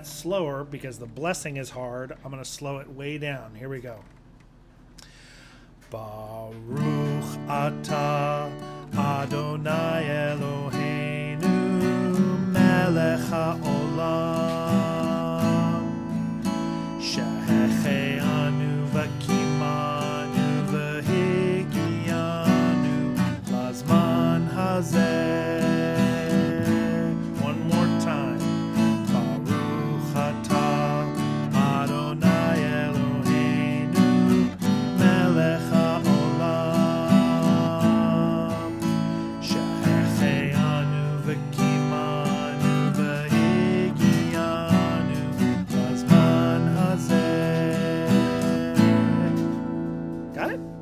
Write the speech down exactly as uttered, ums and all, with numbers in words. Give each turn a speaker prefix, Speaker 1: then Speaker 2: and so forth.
Speaker 1: that slower because the blessing is hard. I'm going to slow it way down. Here we go. Baruch atah Adonai Eloheinu melech haolam shehecheanu v'kimanu v'higianu lazman hazeh. One more time. Baruch atah Adonai Eloheinu melech haolam shehecheanu v'kimanu v'higianu lazman hazeh. Got it?